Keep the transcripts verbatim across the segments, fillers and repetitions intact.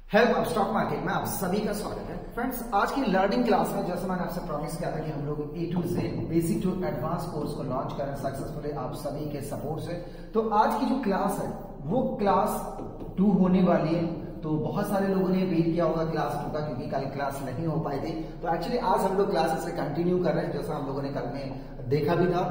Help of stock market में आप सभी का स्वागत है। फ्रेंड्स, आज की लर्निंग क्लास में जैसे मैंने आपसे प्रॉमिस किया था कि हम लोग ए टू से बेसिक टू एडवांस कोर्स को लॉन्च करें सक्सेसफुली आप सभी के सपोर्ट से। तो आज की जो क्लास है वो क्लास टू होने वाली है। तो बहुत सारे लोगों ने वेट किया होगा क्लास टू का, क्योंकि कल क्लास नहीं हो पाई थी। तो एक्चुअली आज हम लोग क्लास से कंटिन्यू कर रहे हैं, जैसा हम लोगों ने कल में देखा भी था।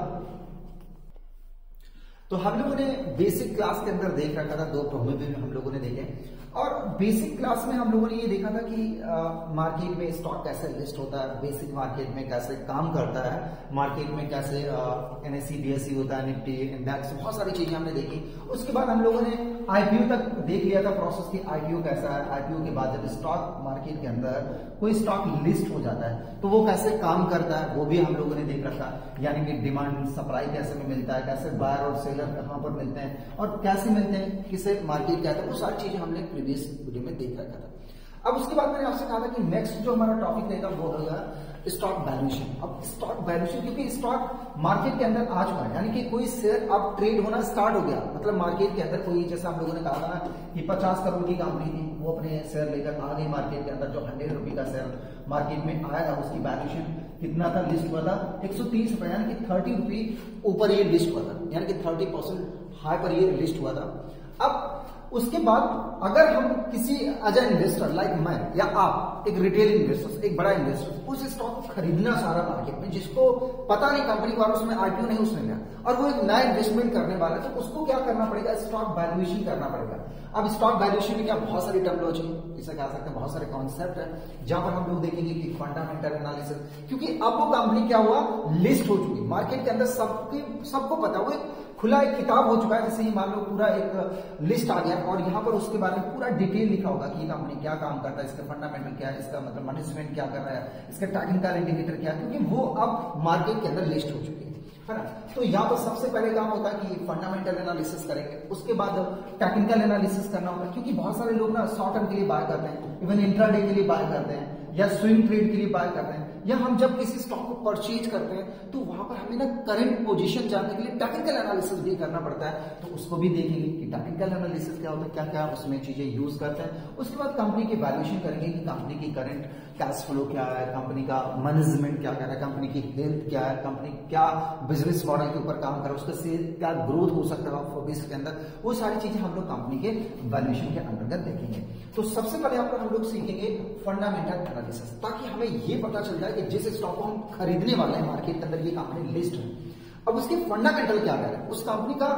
तो हम लोगों ने बेसिक क्लास के अंदर देख रखा था, दो प्रॉब्लम भी हम लोगों ने देखे। और बेसिक क्लास में हम लोगों ने ये देखा था कि मार्केट में स्टॉक कैसे लिस्ट होता है, बेसिक मार्केट में कैसे काम करता है, मार्केट में कैसे एनएससी बीएससी होता है, निफ्टी इंडेक्स, बहुत सारी चीजें हमने देखी। उसके बाद हम लोगों ने आईपीओ तक देख लिया था प्रोसेस की आईपीओ कैसा है। आईपीओ के बाद जब स्टॉक मार्केट के अंदर कोई स्टॉक लिस्ट हो जाता है तो वो कैसे काम करता है वो भी हम लोगों ने देख रखा, यानी कि डिमांड सप्लाई कैसे में मिलता है, कैसे बायर और सेलर कहां पर मिलते हैं और कैसे मिलते हैं, किसे मार्केट कहता है, वो सारी चीजें हमने प्रीवियस वीडियो में देख रखा था। अब उसके बाद मैंने आपसे कहा था कि नेक्स्ट जो हमारा टॉपिक रहेगा वो होगा स्टॉक वैल्यूएशन। अब स्टॉक वैल्यूएशन क्योंकि स्टॉक मार्केट के अंदर आ चुका है, यानी कि कोई शेयर अब ट्रेड होना स्टार्ट हो गया। मतलब मार्केट के अंदर कोई, जैसा हम लोगों ने कहा था ना कि पचास करोड़ की कंपनी थी, वो अपने शेयर लेकर आ गई मार्केट के अंदर। जो हंड्रेड रुपए का शेयर मार्केट में आया था उसकी वैल्यूएशन कितना था, लिस्ट हुआ था एक सौ तीस रुपए, यानी कि थर्टी रुपी ऊपर ये लिस्ट हुआ था, यानी कि थर्टी परसेंट हाई पर ये लिस्ट हुआ था। अब उसके बाद अगर हम किसी एज ए इन्वेस्टर लाइक मैं या आप, एक रिटेल इन्वेस्टर, एक बड़ा इन्वेस्टर, उस स्टॉक खरीदना सारा मार्केट में, जिसको पता नहीं कंपनी के बारे में, उसमें आईपीओ नहीं उसने लिया और वो एक नया इन्वेस्टमेंट करने वाला है, तो उसको क्या करना पड़ेगा, स्टॉक वैल्यूएशन करना पड़ेगा। अब स्टॉक वैल्यूएशन में क्या बहुत सारी टर्मिनोलॉजी, इसे कह सकते हैं बहुत सारे कॉन्सेप्ट है, जहां पर हम लोग देखेंगे कि फंडामेंटल एनालिसिस, क्योंकि अब वो कंपनी क्या हुआ, लिस्ट हो चुकी मार्केट के अंदर, सबके सबको पता, वो खुला एक किताब हो चुका है। जैसे ही मान लो पूरा एक लिस्ट आ गया और यहाँ पर उसके बारे में पूरा डिटेल लिखा होगा कि ये कंपनी क्या काम करता है, इसका फंडामेंटल क्या है, इसका मतलब मैनेजमेंट क्या कर रहा है, इसका टेक्निकल इंडिकेटर क्या है, क्योंकि वो अब मार्केट के अंदर लिस्ट हो चुकी है है ना। तो यहाँ पर सबसे पहले काम होता है कि फंडामेंटल एनालिसिस करेंगे, उसके बाद टेक्निकल एनालिसिस करना होगा, क्योंकि बहुत सारे लोग ना शॉर्ट टर्म के लिए बाय करते हैं, इवन इंट्राडे के लिए बाय करते हैं या स्विंग ट्रेड के लिए बाय करते हैं, या हम जब किसी स्टॉक को परचेज करते हैं तो वहां पर हमें ना करंट पोजीशन जानने के लिए टेक्निकल एनालिसिस भी करना पड़ता है। तो उसको भी देखेंगे कि टेक्निकल एनालिसिस क्या होता है, क्या क्या उसमें चीजें यूज करते हैं। उसके बाद कंपनी की वैल्यूएशन करेंगे कि कंपनी की करंट कैश फ्लो क्या है, कंपनी का मैनेजमेंट क्या कर रहा है, कंपनी की हेल्थ क्या है, कंपनी क्या बिजनेस मॉडल के ऊपर काम कर रहा है, उसका सेल क्या ग्रोथ हो सकता है भविष्य के अंदर, वो सारी चीजें हम लोग कंपनी के वैल्यूएशन के अंतर्गत देखेंगे। तो सबसे पहले यहाँ पर हम लोग सीखेंगे फंडामेंटल एनालिसिस, ताकि हमें ये पता चल जाए कि जिस स्टॉक को हम खरीदने वाले हैं मार्केट के अंदर ये कंपनी लिस्ट है, अब उसके फंडामेंटल क्या करें, उस कंपनी का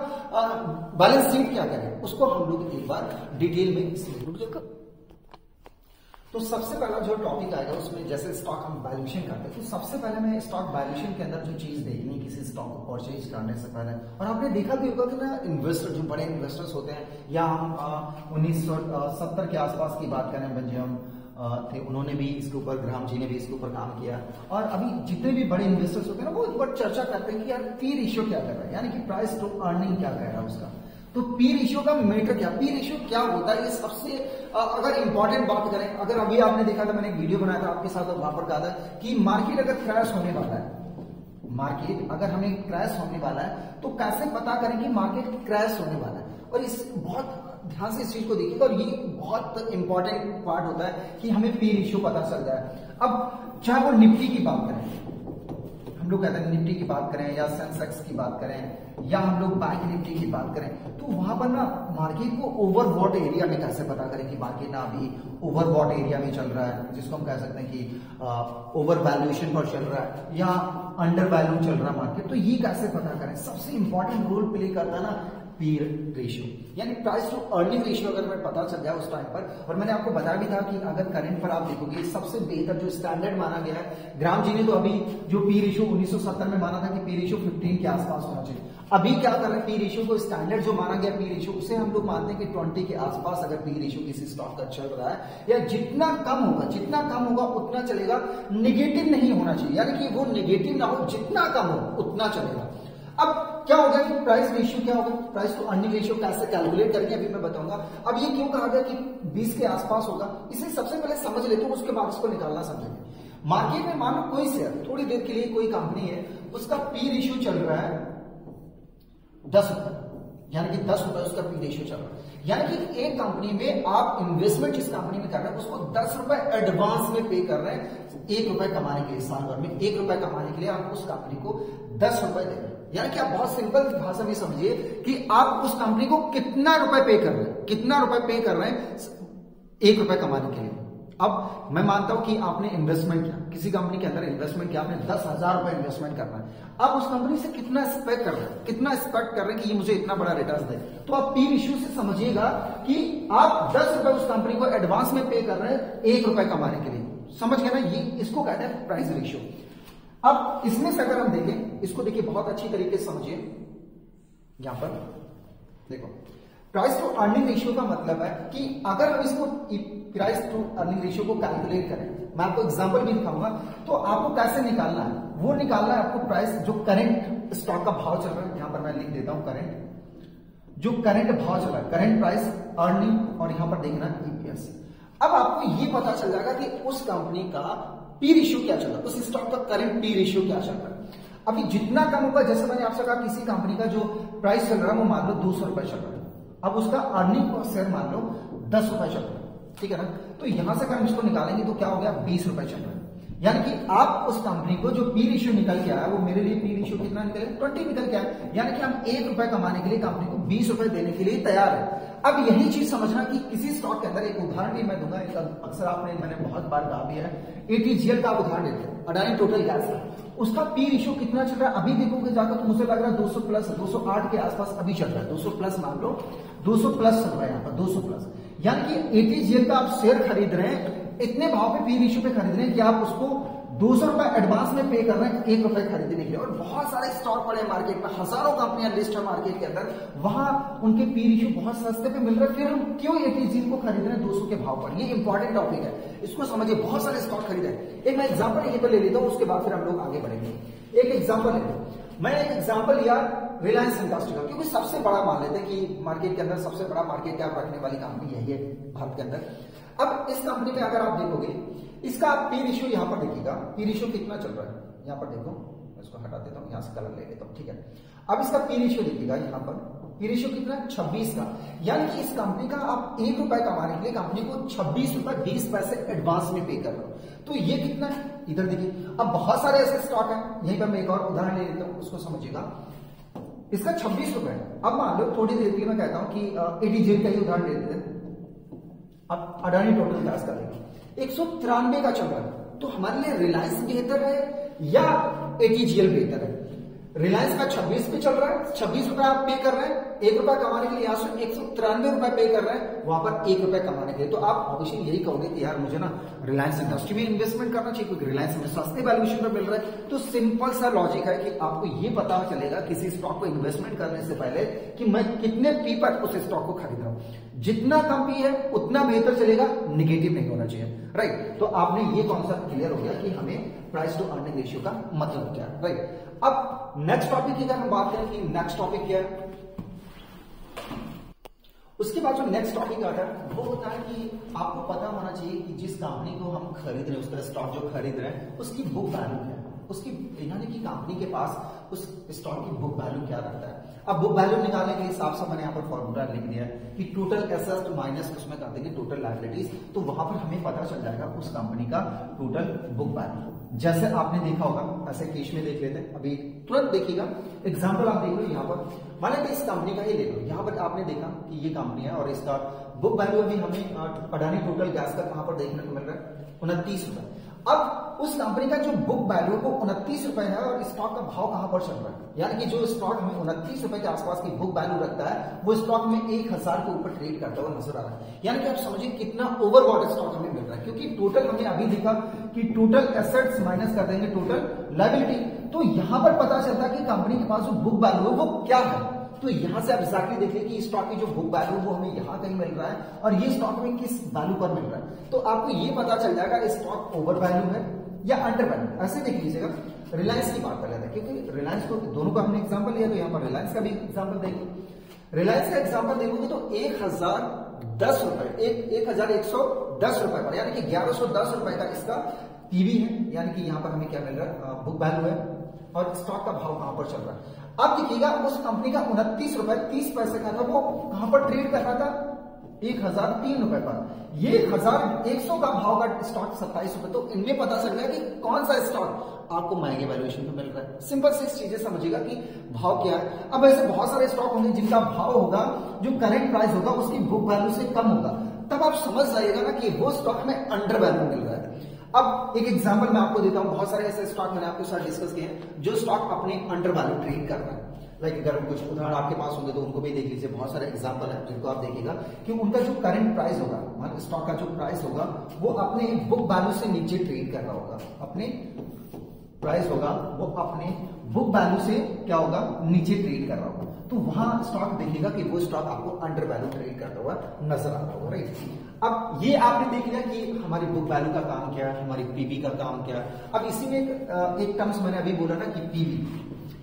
बैलेंस शीट क्या करें, उसको हम लोग एक बार डिटेल में इसमें। तो सबसे पहला जो टॉपिक आएगा उसमें जैसे स्टॉक हम वैल्यूएशन करते हैं, तो सबसे पहले मैं स्टॉक वैल्यूएशन के अंदर जो चीज देखनी है किसी स्टॉक को परचेज करने से पहले, और आपने देखा भी होगा कि ना इन्वेस्टर जो बड़े इन्वेस्टर्स होते हैं, या हम उन्नीस सौ सत्तर के आसपास की बात करें, बेंजामिन थे, उन्होंने भी इसके ऊपर, ग्राहम जी ने भी इसके ऊपर काम किया, और अभी जितने भी बड़े इन्वेस्टर्स होते हैं ना वो एक बार चर्चा करते हैं कि यार पी रेशियो क्या कर रहा है, यानी कि प्राइस टू अर्निंग क्या कह रहा है उसका। तो पी रेशियो का मेटर क्या, पी रेशियो क्या होता है, ये सबसे अगर इंपॉर्टेंट बात करें, अगर अभी आपने देखा था, मैंने एक वीडियो बनाया था आपके साथ, वहां पर कहा था कि मार्केट अगर क्रैश होने वाला है, मार्केट अगर हमें क्रैश होने वाला है तो कैसे पता करें कि मार्केट क्रैश होने वाला है। और इस बहुत ध्यान से इस चीज को देखिएगा, और ये बहुत इंपॉर्टेंट पार्ट होता है कि हमें पी रेशियो पता चल जाए। अब चाहे वो निफ्टी की बात करें, हम लोग कहते हैं निफ्टी की बात करें, या सेंसेक्स की बात करें, या हम लोग बैंक निफ्टी की बात करें, तो वहां पर ना मार्केट को ओवरबॉट एरिया में कैसे पता करें कि मार्केट ना अभी ओवरबॉट एरिया में चल रहा है, जिसको हम कह सकते हैं कि ओवर वैल्यूएशन पर चल रहा है, या अंडर वैल्यू चल रहा है मार्केट, तो ये कैसे पता करें। सबसे इंपॉर्टेंट रोल प्ले करता है ना पी रेशियो, यानी प्राइस टू अर्निंग रेशियो अगर हमें पता चल जाए उस टाइम पर। और मैंने आपको बताया भी था कि अगर करंट पर आप देखोगे सबसे बेहतर जो स्टैंडर्ड माना गया है, ग्राम जी ने तो अभी जो पी रेशियो उन्नीस सौ सत्तर में माना था कि पी रेशियो पंद्रह के आसपास होना चाहिए, अभी क्या कर रहे हैं, पी रेशियो को स्टैंडर्ड जो माना गया पी रेशियो, उसे हम लोग मानते हैं कि बीस के आसपास अगर पी रेशियो किसी स्टॉक का चल रहा है, या जितना कम होगा जितना कम होगा उतना चलेगा, निगेटिव नहीं होना चाहिए, यानी कि वो निगेटिव ना हो, जितना कम हो उतना चलेगा। अब क्या होगा कि प्राइस रेशियो क्या होगा, प्राइस टू अर्निंग रेशियो कैसे कैलकुलेट करके अभी मैं बताऊंगा। अब ये क्यों कहा गया कि बीस के आसपास होगा, इसे सबसे पहले समझ लेते हैं, उसके बाद इसको निकालना समझेंगे। मार्केट में मान लो कोई शेयर थोड़ी देर के लिए कोई कंपनी है, उसका पी रेशियो चल रहा है दस रुपए, यानी कि दस रुपए उसका पी रेशियो चल रहा है, यानी कि एक कंपनी में आप इन्वेस्टमेंट जिस कंपनी में कर रहे हैं उसको दस रुपए एडवांस में पे कर रहे हैं एक रुपए कमाने के लिए। साल भर में एक रुपए कमाने के लिए आप उस कंपनी को दस रुपए दे रहे हैं। यानी कि आप बहुत सिंपल भाषा में समझिए कि आप उस कंपनी को कितना रुपए पे कर रहे हैं, कितना रुपए पे कर रहे हैं एक रुपए कमाने के लिए। अब मैं मानता हूं कि आपने इन्वेस्टमेंट किया किसी कंपनी के अंदर, इन्वेस्टमेंट किया आपने दस हजार रुपए इन्वेस्टमेंट करना है। आप उस कंपनी से कितना एक्सपेक्ट कर रहे हैं, कितना एक्सपेक्ट कर रहे हैं कि ये मुझे इतना बड़ा रिटर्न दे। तो आप पी रेशियो से समझिएगा कि आप दस रुपए उस कंपनी को एडवांस में पे कर रहे हैं एक रुपए कमाने के लिए। समझ गए ना, ये इसको कहते हैं प्राइस रेशियो। अब इसमें से अगर हम देखें, इसको देखिए बहुत अच्छी तरीके से समझिए। यहां पर देखो, प्राइस टू अर्निंग रेशियो का मतलब है कि अगर हम इसको प्राइस टू अर्निंग रेशियो को कैलकुलेट करें, मैं आपको एग्जांपल भी दिखाऊंगा, तो आपको कैसे निकालना है वो निकालना है आपको प्राइस जो करंट स्टॉक का भाव चल रहा है। यहां पर मैं लिख देता हूं करंट, जो करंट भाव चल रहा है, करंट प्राइस अर्निंग, और यहां पर देखना ईपीएस। अब आपको ये पता चल जाएगा कि उस कंपनी का पी रेशियो क्या चल रहा है, उस स्टॉक का करंट पी रेशियो क्या चल रहा है। अभी जितना कम होगा, जैसे मैंने आपसे कहा किसी कंपनी का जो प्राइस चल रहा है वो मान लो दो सौ रुपए चल रहा है, अब उसका अर्निंग पर शेयर मान लो दस रुपए चल रहा है, ठीक है ना। तो यहां से अगर हम इसको निकालेंगे तो क्या हो गया, बीस रुपए चल रहा है। यानी कि आप उस कंपनी को जो पी रेशियो निकल के आया वो मेरे लिए पी रेशियो कितना निकले, ट्वेंटी निकल के आया। यानी कि हम एक रुपए कमाने के लिए कंपनी को बीस रुपए देने के लिए तैयार है। अब यही चीज समझना कि किसी स्टॉक के अंदर, एक उदाहरण भी मैं दूंगा, अक्सर आपने मैंने बहुत बार कहा भी है, एटीजीएल का उदाहरण देते हैं, अडानी टोटल गैस का, उसका पी रेशियो कितना चल रहा है अभी देखोगे जाकर तो मुझे लग रहा है दो सौ प्लस, दो सौ आठ के आसपास अभी चल रहा है, दो सौ प्लस मान लो, दो सौ प्लस चल रहा है यहाँ पर, दो सौ प्लस। यानी कि एटीजीएल का आप शेयर खरीद रहे हैं, इतने भाव पे पी रेशियो पे खरीद रहे हैं कि आप उसको दो सौ रुपए एडवांस में पे कर रहे हैं एक रुपए खरीदने के लिए। और बहुत सारे स्टॉक पड़े हैं मार्केट में, हजारों कंपनियां लिस्ट है मार्केट के अंदर, वहां उनके पी रेशियो बहुत सस्ते पे मिल रहे हैं, फिर हम क्यों एटीजीएल को खरीद रहे हैं दो सौ के भाव पर। ये इंपॉर्टेंट टॉपिक है, इसको समझिए। बहुत सारे स्टॉक खरीदे। एक मैं एग्जाम्पल यहीं पर ले लेता हूं, उसके बाद फिर हम लोग आगे बढ़ेंगे। एक एग्जाम्पल ले मैं एक एग्जाम्पल लिया रिलायंस इंडस्ट्री का, क्योंकि सबसे बड़ा मान लेते हैं कि मार्केट के अंदर सबसे बड़ा मार्केट कैप रखने वाली कंपनी यही है भारत के अंदर। अब इस कंपनी में अगर आप देखोगे, इसका पी रेशियो यहां पर देखिएगा, पी रेशियो कितना चल रहा है, यहां पर देखो, इसको हटा देता हूं, यहां से कलर ले लेता हूं, ठीक है। अब इसका पी रेशियो देखिएगा, यहां पर पी रेशियो कितना, छब्बीस का। यानी कि इस कंपनी का आप एक रुपए कमाने के लिए कंपनी को छब्बीस रुपए बीस पैसे एडवांस में पे कर रहे हो, तो ये कितना है इधर देखिए। अब बहुत सारे ऐसे स्टॉक हैं, यहीं पर मैं एक और उदाहरण ले लेता हूं, उसको समझिएगा। इसका छब्बीस रुपए है। अब मान लो थोड़ी देर के लिए मैं कहता हूं कि एटीजेल का ही उदाहरण ले लेते हैं। अब अडानी टोटल गैस का देखिए एक सौ तिरानवे का चल रहा है, तो हमारे लिए रिलायंस बेहतर है या एटीजीएल बेहतर है। रिलायंस का छब्बीस पे चल रहा है, छब्बीस रुपए आप पे कर रहे हैं, एक रुपया कमाने के लिए यहां से एक सौ तिरानवे रुपए पे कर रहे हैं, वहां पर एक रुपया कमाने के लिए। तो आप ऑब्वियसली यही कहोगे कि यार मुझे ना रिलायंस इंडस्ट्री में इन्वेस्टमेंट करना चाहिए, क्योंकि रिलायंस में सस्ते वैल्यूएशन पर मिल रहा है। तो सिंपल सा लॉजिक है कि आपको ये पता चलेगा किसी स्टॉक को इन्वेस्टमेंट करने से पहले कि मैं कितने पी पर उस स्टॉक को खरीद रहा हूं। जितना कम पी है उतना बेहतर चलेगा, निगेटिव नहीं होना चाहिए, राइट। तो आपने ये कॉन्सेप्ट क्लियर हो गया कि हमें प्राइस टू अर्निंग रेशियो का मतलब क्या है, राइट। अब नेक्स्ट टॉपिक की अगर हम बात करें कि नेक्स्ट टॉपिक क्या है, उसके बाद जो नेक्स्ट टॉपिक आता है वो होता है कि आपको पता होना चाहिए कि जिस कंपनी को हम खरीद रहे हैं, उसका स्टॉक जो खरीद रहे हैं, उसकी बुक वैल्यू क्या है, उसकी यानी कि कंपनी के पास उस स्टॉक की बुक वैल्यू क्या रखता है। अब बुक वैल्यू निकालने के हिसाब से मैंने यहाँ पर फॉर्मूला लिख दिया है कि टोटल एसेट्स माइनस उसमें कर देंगे टोटल लायबिलिटीज, तो वहां पर हमें पता चल जाएगा उस कंपनी का टोटल बुक वैल्यू। जैसे आपने देखा होगा, ऐसे केस में देख लेते हैं, अभी तुरंत देखिएगा एग्जाम्पल आप देख लो। यहाँ पर मान लेते इस कंपनी का ही ले लो, यहाँ पर आपने देखा कि ये कंपनी है और इसका बुक वैल्यू अभी हमें अडानी टोटल गैस का कहां पर देखने को मिल रहा है, उनतीस रुपए। अब उस कंपनी का जो बुक वैल्यू वो उनतीस रुपए है और स्टॉक का भाव कहां पर चल रहा है, यानी कि जो स्टॉक हमें उनतीस रुपए के आसपास की बुक वैल्यू रखता है वो स्टॉक में एक हजार के ऊपर ट्रेड करता हुआ नजर आ रहा है। यानी कि आप समझिए कितना ओवरबॉट स्टॉक हमें मिल रहा है, क्योंकि टोटल हमने अभी देखा कि टोटल एसेट्स माइनस कर देंगे टोटल लायबिलिटी, तो यहां पर पता चलता है कि कंपनी के पास जो बुक वैल्यू है वो क्या है। तो यहां से आप एक्जैक्टली देखिए कि स्टॉक की जो बुक वैल्यू वो हमें यहां कहीं मिल रहा है और ये स्टॉक में किस वैल्यू पर मिल रहा है, तो आपको ये पता चल जाएगा स्टॉक ओवर वैल्यू है या अंडर वैल्यू। ऐसे देख लीजिएगा। रिलायंस की बात कर लेते हैं, क्योंकि रिलायंस को दोनों का हमने एग्जाम्पल लिया, तो यहाँ पर रिलायंस का भी एग्जाम्पल देखिए। रिलायंस का एग्जाम्पल देखोगे तो एक हजार दस रुपए एक एक हजार एक सौ दस रुपए पर, यानी कि ग्यारह सौ दस रुपए का इसका पीवी है, यानी कि यहाँ पर हमें क्या मिल रहा है, बुक वैल्यू है और स्टॉक का भाव कहां पर चल रहा है। अब देखिएगा उस कंपनी का उनतीस रुपए तीस पैसे का था, वो कहां पर ट्रेड कर रहा था, एक हजार तीन रुपए पर, ये एक हजार एक सौ का भाव का स्टॉक सत्ताईस रुपए। तो इनमें पता चल गया कि कौन सा स्टॉक आपको महंगे वैल्यूएशन पे मिल रहा है। सिंपल से चीजें समझिएगा कि भाव क्या है। अब ऐसे बहुत सारे स्टॉक होंगे जिनका भाव होगा, जो करंट प्राइस होगा उसकी बुक वैल्यू से कम होगा, तब आप समझ जाइएगा ना कि वो स्टॉक हमें अंडर वैल्यू मिल रहा है। अब एक एग्जांपल मैं आपको देता हूं, बहुत सारे ऐसे स्टॉक मैंने आपके साथ डिस्कस किए हैं जो स्टॉक अपने अंडर वैल्यू ट्रेड कर रहा है। लाइक अगर कुछ उदाहरण आपके पास होंगे तो उनको भी देख लीजिए। बहुत सारे एग्जांपल है जिनको आप देखिएगा कि उनका जो करंट प्राइस होगा, मान स्टॉक का जो प्राइस होगा वो अपने बुक वैल्यू से नीचे ट्रेड कर रहा होगा। अपने प्राइस होगा वो अपने बुक वैल्यू से क्या होगा, नीचे ट्रेड कर रहा होगा। तो वहां स्टॉक देखिएगा कि वो स्टॉक आपको अंडर वैल्यू ट्रेड करता हुआ नजर आ रहा होगा, राइट। अब ये आपने देख लिया कि हमारी बुक वैल्यू का काम क्या है, हमारी पीबी का काम क्या है। अब इसी में एक, एक टर्म्स मैंने अभी बोला ना कि पीबी,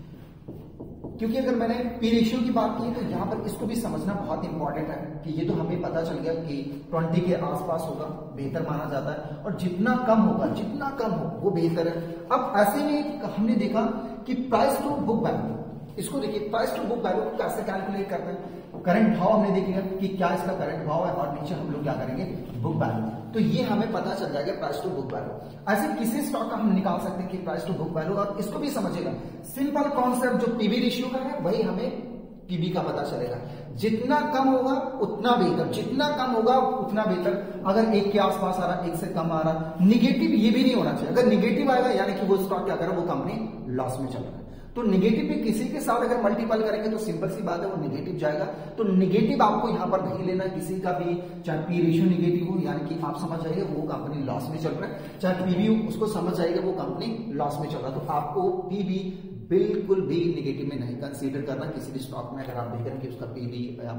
क्योंकि अगर मैंने पी रेशियो की बात की तो यहाँ पर इसको भी समझना बहुत इंपॉर्टेंट है कि ये तो हमें पता चल गया कि बीस के आसपास होगा, बेहतर माना जाता है, और जितना कम होगा, जितना कम हो वो बेहतर है। अब ऐसे में हमने देखा कि प्राइस टू बुक वैल्यू, इसको देखिए प्राइस टू बुक वैल्यू कैसे कैलकुलेट करते हैं। करंट भाव हमने देख लिया कि क्या इसका करंट भाव है, और नीचे हम लोग क्या करेंगे, बुक वैल्यू। तो ये हमें पता चल जाएगा प्राइस टू बुक वैल्यू। ऐसे किसी स्टॉक का हम निकाल सकते हैं कि प्राइस टू बुक वैल्यू, और इसको भी समझिएगा सिंपल कॉन्सेप्ट जो पीवी रेशियो का है वही हमें पीबी का पता चलेगा। जितना कम होगा उतना बेहतर, जितना कम होगा उतना बेहतर। अगर एक के आसपास आ रहा, एक से कम आ रहा, निगेटिव ये भी नहीं होना चाहिए। अगर निगेटिव आएगा यानी कि वो स्टॉक क्या कर रहा है, वो कंपनी लॉस में चल रहा है। तो निगेटिव भी किसी के साथ अगर मल्टीपल करेंगे तो सिंपल सी बात है वो निगेटिव जाएगा। तो निगेटिव आपको यहां पर नहीं लेना, किसी का भी, चाहे पी रेशियो निगेटिव हो यानी कि आप समझ जाइए वो कंपनी लॉस में चल रहा है, चाहे पीवी हो उसको समझ जाइएगा वो कंपनी लॉस में चल रहा है। तो आपको पीवी बिल्कुल भी निगेटिव में नहीं कंसीडर करना किसी भी स्टॉक में। अगर आप देख रहे हैं कि उसका पीवी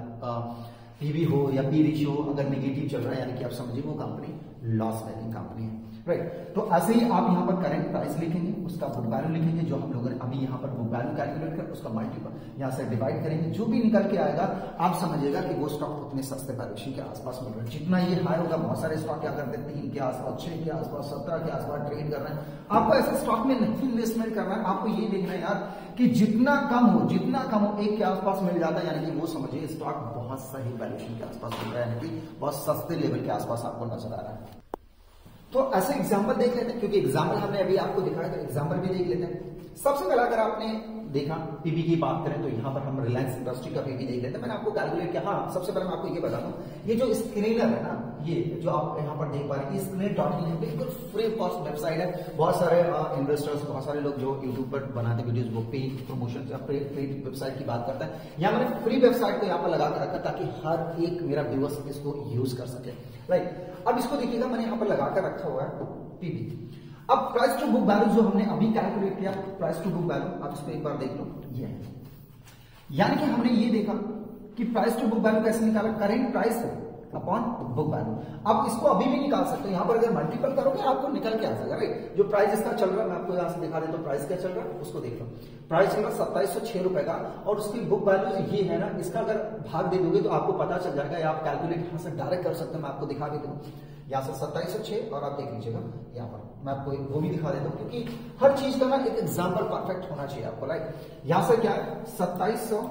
पीवी हो या पी रेशियो अगर निगेटिव चल रहा है यानी कि आप समझिए वो कंपनी लॉस मेकिंग कंपनी है, राइट। तो ऐसे ही आप यहाँ पर करंट प्राइस लिखेंगे, उसका बुक वैल्यू लिखेंगे, जो हम लोगों ने अभी यहाँ पर बुक वैल्यू कैलकुलेट कर उसका मल्टीपल यहाँ से डिवाइड करेंगे, जो भी निकल के आएगा आप समझिएगा कि वो स्टॉक उतने सस्ते वैल्यूएशन के आसपास मिल रहा है। जितना ये हाई होगा, बहुत सारे स्टॉक क्या करते हैं तीन के आसपास, छह के आसपास, सत्रह के आसपास ट्रेड कर रहे हैं। आपको ऐसे स्टॉक में नहीं इन्वेस्टमेंट करना है, आपको ये देखना है यार कि जितना कम हो, जितना कम हो एक के आसपास मिल जाता है यानी कि वो समझिए स्टॉक बहुत सही वैल्यूएशन के आसपास मिल रहा है, यानी कि बहुत सस्ते लेवल के आसपास आपको नजर आ रहा है। तो ऐसे एग्जाम्पल देख लेते हैं, क्योंकि एग्जाम्पल हमने अभी आपको दिखाया तो एग्जाम्पल भी देख लेते हैं। सबसे पहले अगर आपने देखा पीबी की बात करें तो यहाँ पर हम रिलायंस इंडस्ट्री का पीबी देख लेते हैं। मैंने आपको कैलकुलेट किया। हाँ, सबसे पहले मैं आपको ये बता दूं, ये जो स्क्रीनर है ना, ये जो आप यहाँ पर देख पा रहे हैं स्क्रीनर डॉट इन है, बिल्कुल फ्री कॉस्ट वेबसाइट है। बहुत सारे इन्वेस्टर्स, बहुत सारे लोग जो यूट्यूब पर बनाते वीडियोस वो पे प्रमोशन या पेड वेबसाइट की बात करता है। यहाँ मैंने फ्री वेबसाइट को यहाँ पर लगा कर रखा ताकि हर एक मेरा व्यूअर्स इसको यूज कर सके, राइट। अब इसको देखिएगा मैंने यहाँ पर लगा कर रखा हुआ है पीबी। अब प्राइस टू बुक वैल्यू जो हमने अभी कैलकुलेट किया, प्राइस टू बुक वैल्यू आप इसको एक बार देख लो, ये है। यानी कि हमने ये देखा कि प्राइस टू बुक वैल्यू कैसे निकाला, current price upon book value. आप इसको अभी भी निकाल सकते हो, यहां पर अगर मल्टीपल करोगे आपको निकल के आ जाएगा, राइट। जो प्राइस इसका चल रहा है मैं आपको यहां से दिखा देता हूं, प्राइस क्या चल रहा है उसको देख लो। प्राइस चल रहा है सत्ताईस सौ छह रुपए का, और उसकी बुक वैल्यू ये है ना, इसका अगर भाग दे दोगे तो आपको पता चल जाएगा, या आप कैलकुलेट यहां से डायरेक्ट कर सकते हो। मैं आपको दिखा देता हूँ यहाँ से सत्ताईस सौ छह, और आप देख लीजिएगा यहाँ पर मैं आपको वो भी दिखा देता हूँ, क्योंकि हर चीज का ना एक एग्जाम्पल परफेक्ट होना चाहिए आपको, राइट। यहाँ से क्या है सत्ताईस सौ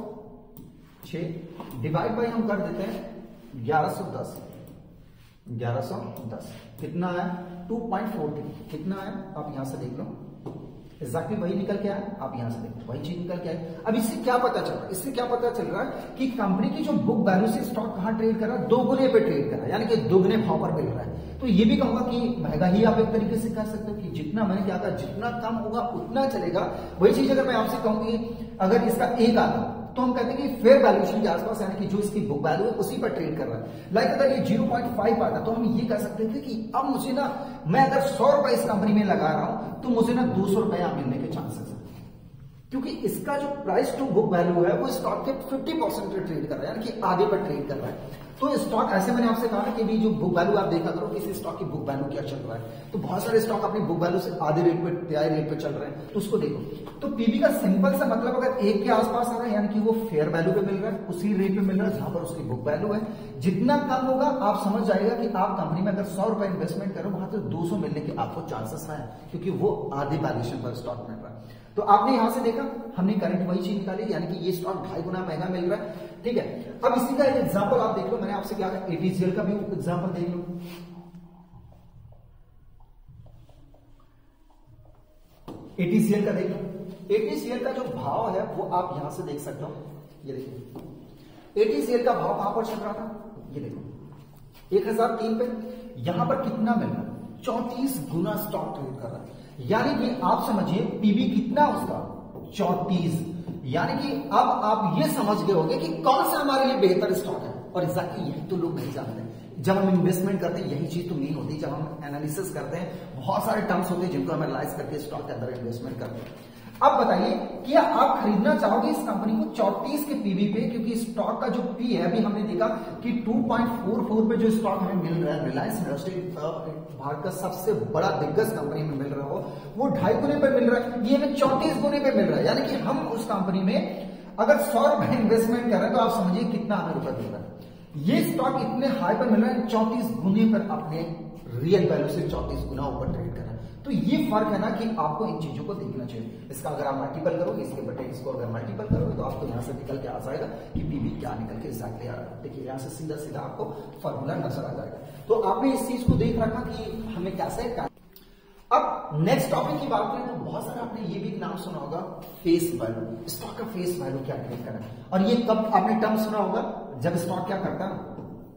छह डिवाइड बाई हम कर देते हैं ग्यारह सौ दस, ग्यारह सौ दस कितना है टू पॉइंट फोर थ्री, कितना है आप यहां से देख लो, एग्जैक्टली वही निकल के आया। आप यहां से देखो वही चीज निकल के आए। अब इससे क्या पता चल रहा है, इससे क्या पता चल रहा है कि कंपनी की जो बुक वैल्यू से स्टॉक कहां ट्रेड कर रहा है, दोगुने पे ट्रेड कर रहा है, यानी कि दोगुने भाव पर मिल रहा है। तो ये भी कहूंगा कि महंगा ही आप एक तरीके से कर सकते हो कि जितना मैंने क्या कहा, जितना कम होगा उतना चलेगा। वही चीज अगर मैं आपसे कहूँ कि अगर इसका एक आता तो हम कहते हैं कि फेयर वैल्यूएशन के आसपास, यानी कि जो इसकी बुक वैल्यू है उसी पर ट्रेड कर रहा है। लाइक अगर ये ज़ीरो पॉइंट फाइव आता तो हम ये कह सकते थे कि अब मुझे ना, मैं अगर सौ रुपए इस कंपनी में लगा रहा हूं तो मुझे ना दो सौ रुपए यहां मिलने के चांसेस है, क्योंकि इसका जो प्राइस टू बुक वैल्यू है वो स्टॉक के फिफ्टी परसेंट पे ट्रेड कर रहा है, यानी कि आगे पर ट्रेड कर रहा है। तो स्टॉक ऐसे मैंने आपसे कहा कि भी जो बुक वैल्यू आप देखा करो किसी स्टॉक की बुक वैल्यू क्या चल रहा है। तो बहुत सारे स्टॉक अपनी बुक वैल्यू से आधे रेट पे, तिहाई रेट पे चल रहे हैं, तो उसको देखो। तो पीबी का सिंपल सा मतलब अगर एक के आसपास आ रहा है यानी कि वो फेयर वैल्यू पे मिल रहा है, उसी रेट पे मिल रहा है जहां पर उसकी बुक वैल्यू है। जितना कम होगा आप समझ जाएगा कि आप कंपनी में अगर सौ रुपए इन्वेस्टमेंट करो वहां तो दो सौ मिलने के आपको चांसेस है, क्योंकि वो आधे वैल्यूएशन पर स्टॉक मिल रहा है। तो आपने यहां से देखा, हमने करंट वही चीज निकाली, यानी कि ये स्टॉक ढाई गुना महंगा मिल रहा है, ठीक है। अब इसी का एक एग्जांपल आप देख लो, मैंने आपसे क्या कहा, एटीसीएल का भी एग्जांपल देख लो। एटीसीएल का देख लो। एटीसीएल का जो भाव है वो आप यहां से देख सकते हो, ये देखो एटीसीएल का भाव कहां पर चल रहा था, ये देखो एक हजार तीन पे, यहां पर कितना मिल रहा है, चौंतीस गुना स्टॉक ट्रेड कर रहा है। यानी कि आप समझिए पीबी कितना उसका, चौंतीस। यानी कि अब आप ये समझ गए होंगे कि कौन सा हमारे लिए बेहतर स्टॉक है। और एग्जैक्टली यही तो लोग नहीं जानते। जब हम इन्वेस्टमेंट करते हैं यही चीज तो मेन होती है। जब हम एनालिसिस करते हैं बहुत सारे टर्म्स होते हैं जिनको हम एनालाइज करके स्टॉक के अंदर इन्वेस्टमेंट करते हैं। अब बताइए क्या आप खरीदना चाहोगे इस कंपनी को चौंतीस के पीवी पे, क्योंकि स्टॉक का जो पी है अभी हमने देखा कि टू पॉइंट फोर फोर पे जो स्टॉक हमें मिल रहा है, रिलायंस इंडस्ट्री भारत का सबसे बड़ा दिग्गज कंपनी में मिल रहा हो, वो ढाई गुने पे मिल रहा है, ये हमें चौंतीस गुने पे मिल रहा है। यानी कि हम उस कंपनी में अगर सौ रुपए इन्वेस्टमेंट कर रहे हैं तो आप समझिए कितना हमें रुपए मिल रहा है। ये स्टॉक इतने हाई पर मिल रहा है, चौंतीस गुने पर अपने रियल वैल्यू से चौंतीस गुना ऊपर ट्रेड कर रहा है। तो ये फर्क है ना कि आपको इन चीजों को देखना चाहिए। इसका अगर आप मल्टीपल करोगे, इसके बटे इसको अगर मल्टीपल करोगे तो आपको यहां से निकल के आ जाएगा कि पीबी क्या निकल के एग्जैक्टली आ रहा है। देखिए यहां से सीधा सीधा आपको फॉर्मूला नजर आ जाएगा। तो आपने इस चीज को देख रखा कि हमें कैसे क्या। अब नेक्स्ट टॉपिक की बात करें तो बहुत सारा आपने ये भी नाम सुना होगा, फेस वैल्यू। स्टॉक का फेस वैल्यू क्या क्रिएट करना है, और ये कब आपने टर्म सुना होगा, जब स्टॉक क्या करता है,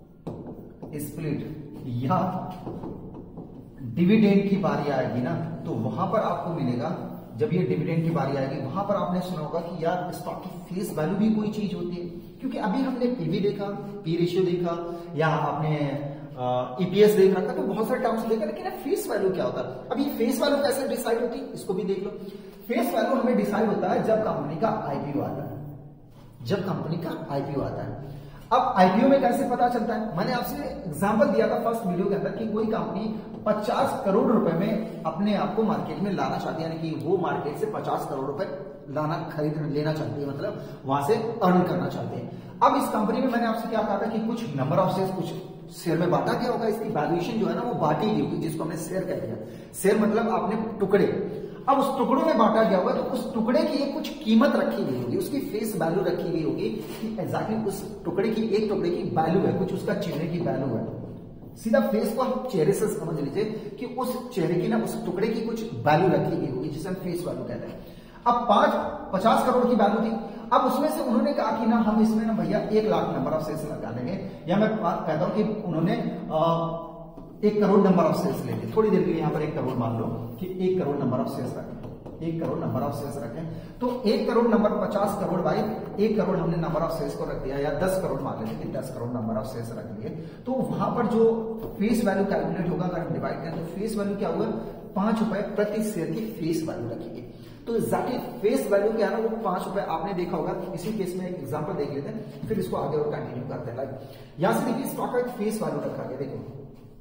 स्प्लिट या डिविडेंड की बारी आएगी ना, तो वहां पर आपको मिलेगा। जब ये डिविडेंड की बारी आएगी वहां पर आपने सुना होगा कि यार स्टॉक की फेस वैल्यू भी कोई चीज होती है। क्योंकि अभी हमने पीवी देखा, पी रेशियो देखा, या आपने ईपीएस देख रखा, तो बहुत सारे टर्म्स देखा, लेकिन फेस वैल्यू क्या होता है। अब ये फेस वैल्यू कैसे डिसाइड होती है, इसको भी देख लो। फेस वैल्यू हमें डिसाइड होता है जब कंपनी का आईपीओ आता है, जब कंपनी का आईपीओ आता है। अब आईपीओ में कैसे पता चलता है, मैंने आपसे एग्जांपल दिया था फर्स्ट वीडियो के अंदर कि कोई कंपनी पचास करोड़ रुपए में अपने आप को मार्केट में लाना चाहती है, यानी कि वो मार्केट से पचास करोड़ रुपए लाना खरीद लेना चाहती है, मतलब वहां से अर्न करना चाहते हैं। अब इस कंपनी में मैंने आपसे क्या कहा था कि कुछ नंबर ऑफ शेयर कुछ शेयर में बांटा गया होगा, इसकी वैल्यूएशन जो है ना वो बांटी गई होगी, जिसको हमने शेयर कह दिया। शेयर मतलब आपने टुकड़े, अब उस टुकड़ों में बांटा गया होगा तो उस टुकड़े की एक कुछ कीमत रखी गई होगी, उसकी फेस वैल्यू रखी गई होगी कि एग्जैक्टली उस टुकड़े की, एक टुकड़े की वैल्यू है, कुछ उसका चेहरे की वैल्यू है। सीधा फेस को हम चेहरे से समझ लीजिए कि उस चेहरे की ना, उस टुकड़े की कुछ वैल्यू रखी गई होगी, जिसे हम फेस वैल्यू कहते हैं। अब पांच पचास करोड़ की वैल्यू थी, अब उसमें से उन्होंने कहा कि ना हम इसमें ना भैया एक लाख नंबर ऑफ शेयर्स लगा लेंगे, या मैं कहता हूं कि उन्होंने आ, एक करोड़ नंबर ऑफ शेयर्स लेंगे। थोड़ी देर के लिए यहां पर एक करोड़ मान लो कि एक करोड़ नंबर ऑफ शेयर्स रखें, एक करोड़ नंबर ऑफ शेयर्स रखें, तो एक करोड़ नंबर पचास करोड़ बाई एक करोड़ हमने नंबर ऑफ शेयर्स को रख दिया, या दस करोड़ मान लेते कि दस करोड़ नंबर ऑफ शेयर्स रख लिए, तो वहां पर जो फेस वैल्यू कैलकुलेट होगा अगर हम डिवाइड करें तो फेस वैल्यू क्या हुआ, पांच रुपए प्रति शेयर की फेस वैल्यू रखी गई। तो एग्जैक्टली फेस वैल्यू क्या है ना, वो पांच रुपए आपने देखा होगा। इसी केस में एक एग्जांपल देख लेते हैं, फिर इसको आगे और कंटिन्यू करते हैं। लाइक यहां से देखिए स्टॉक का एक फेस वैल्यू रखा गया, देखो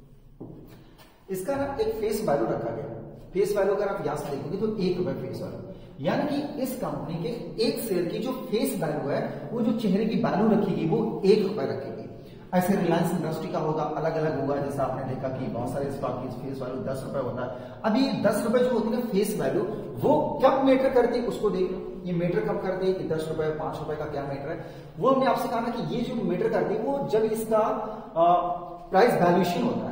इसका ना एक फेस वैल्यू रखा गया। फेस वैल्यू अगर आप यहां से देखोगे तो एक रुपए फेस वैल्यू, यानी कि इस कंपनी के एक शेयर की जो फेस वैल्यू है, वो जो चेहरे की वैल्यू रखेगी वो एक रुपए रखेगी। ऐसे रिलायंस इंडस्ट्री का होगा, अलग अलग होगा। जैसा आपने देखा कि बहुत सारे स्टॉक की फेस वैल्यू दस रुपए होता है। अभी दस रुपए जो होती है फेस वैल्यू, वो कब मैटर करती है उसको देख लो। ये मैटर कब करती है कि दस रुपए पांच रुपए का क्या मैटर है, वो हमने आपसे कहा ना कि ये जो मैटर करती है वो जब इसका प्राइस वैल्यूएशन होता है,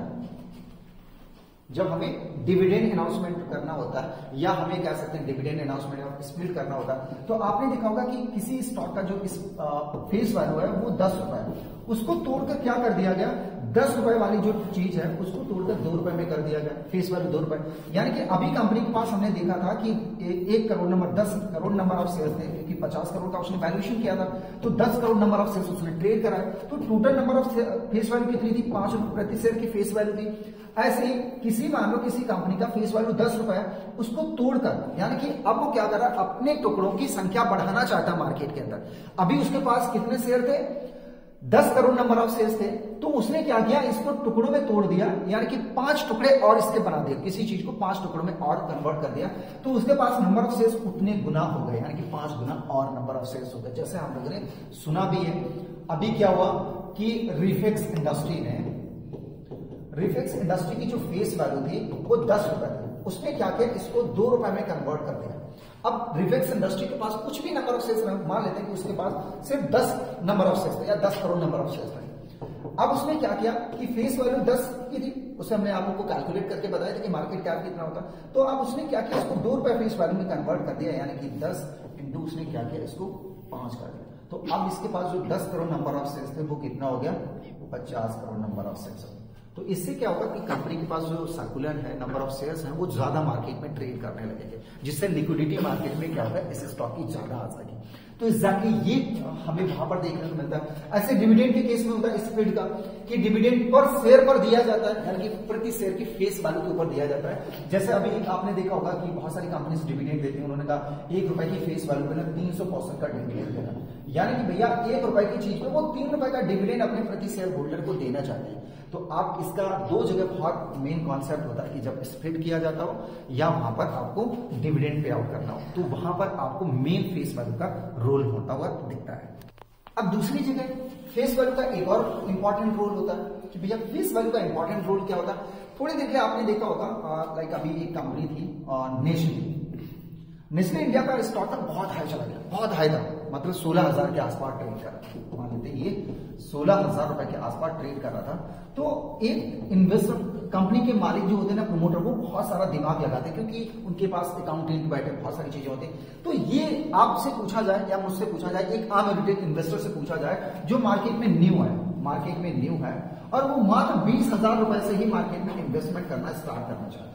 जब हमें डिविडेंड अनाउंसमेंट करना होता है, या हमें कह सकते हैं डिविडेंड अनाउंसमेंट स्प्लिट करना होता है। तो आपने देखा होगा कि किसी स्टॉक का जो इस फेस वैल्यू है वो दस रुपए है, उसको तोड़कर क्या कर दिया गया, दस रुपए वाली जो चीज है उसको तोड़कर दो रुपए में कर दिया गया, फेस वैल्यू दो रुपए। यानी कि अभी कंपनी के पास हमने देखा था कि एक करोड़ नंबर दस करोड़ नंबर ऑफ शेयर्स थे, क्योंकि पचास करोड़ का उसने वैल्यूएशन किया था, तो दस करोड़ नंबर ऑफ शेयर्स उसने ट्रेड करा है। तो total number of face value कितनी थी, पांच रुपए प्रति शेयर की फेस वैल्यू थी। ऐसे ही किसी मान लो किसी कंपनी का फेस वैल्यू दस रुपए है, उसको तोड़कर, यानी कि अब वो क्या कर रहा है, अपने टुकड़ों की संख्या बढ़ाना चाहता है मार्केट के अंदर। अभी उसके पास कितने शेयर थे, दस करोड़ नंबर ऑफ शेयर्स थे, तो उसने क्या किया, इसको टुकड़ों में तोड़ दिया, यानी कि पांच टुकड़े और इसके बना दिए, किसी चीज को पांच टुकड़ों में और कन्वर्ट कर दिया, तो उसके पास नंबर ऑफ शेयर्स उतने गुना हो गए, यानी कि पांच गुना और नंबर ऑफ शेयर्स हो गए। जैसे हम लोगों ने सुना भी है, अभी क्या हुआ कि रिफेक्स इंडस्ट्री ने रिफेक्स इंडस्ट्री की जो फेस वैल्यू थी वो दस रुपए थी, उसने क्या किया, इसको दो रुपए में कन्वर्ट कर दिया। अब रिफेक्स इंडस्ट्री के पास कुछ भी नंबर ऑफ शेयर्स मान लेते हैं कि उसके पास सिर्फ दस नंबर ऑफ शेयर्स थे या दस करोड़ नंबर ऑफ शेयर्स थे, अब उसने क्या किया कि फेस वैल्यू दस की थी, उसे हमने आप लोगों को कैलकुलेट करके बताया था कि मार्केट कैप कितना होता, तो अब उसने क्या किया, इसको दो रुपए फेस वैल्यू में कन्वर्ट कर दिया, यानी कि दस इंटू उसने क्या किया, इसको पांच कर दिया। तो अब इसके पास जो दस करोड़ नंबर ऑफ शेयर्स थे वो कितना हो गया, पचास करोड़ नंबर ऑफ शेयर्स। तो इससे क्या होगा कि कंपनी के पास जो सर्कुलर है, नंबर ऑफ शेयर्स हैं, वो ज्यादा मार्केट में ट्रेड करने लगेंगे, जिससे लिक्विडिटी मार्केट में क्या होगा, इस स्टॉक की ज्यादा आ जाएगी। तो एग्जैक्टली ये हमें वहां पर देखने को मिलता है। ऐसे डिविडेंड के केस में होता है स्प्लिट का, कि डिविडेंड पर शेयर पर दिया जाता है, यानी कि प्रति शेयर की फेस वैल्यू के ऊपर दिया जाता है। जैसे अभी आपने देखा होगा कि बहुत सारी कंपनीज डिविडेंड देती हैं, उन्होंने कहा एक रुपए की फेस वैल्यू पे ना तीन सौ परसेंट का डिविडेंड देना, यानी कि भैया एक रुपए की चीज पे वो तीन रुपए का डिविडेंड अपने प्रति शेयर होल्डर को देना चाहते हैं। तो आप इसका दो जगह बहुत मेन कॉन्सेप्ट होता है कि जब स्प्लिट किया जाता हो या वहां पर आपको डिविडेंड पे आउट करना हो, तो वहां पर आपको मेन फेस वैल्यू का रोल होता हुआ दिखता है। अब दूसरी जगह फेस वैल्यू का एक और इंपॉर्टेंट रोल होता है कि भैया फेस वैल्यू का इंपॉर्टेंट रोल क्या होता है। थोड़ी देर के आपने देखा होगा, लाइक अभी एक कंपनी थी नेस्ले, नेस्ले इंडिया का स्टॉक था बहुत हाई चला गया, बहुत हाई था, मतलब सोलह हजार के आसपास ट्रेड कर रहा था, मान लेते ये सोलह हजार रुपए के आसपास ट्रेड कर रहा था। तो एक इन्वेस्टर कंपनी के मालिक जो होते हैं ना, प्रोमोटर, वो बहुत सारा दिमाग लगाते हैं, क्योंकि उनके पास अकाउंटेंट बैठे, बहुत सारी चीजें होती हैं। तो ये आपसे पूछा जाए या मुझसे पूछा जाए, एक आम रिटेल इन्वेस्टर से पूछा जाए जो मार्केट में न्यू है, मार्केट में न्यू है और वो मात्र बीस हजार रुपए से ही मार्केट में इन्वेस्टमेंट करना स्टार्ट करना चाहता है,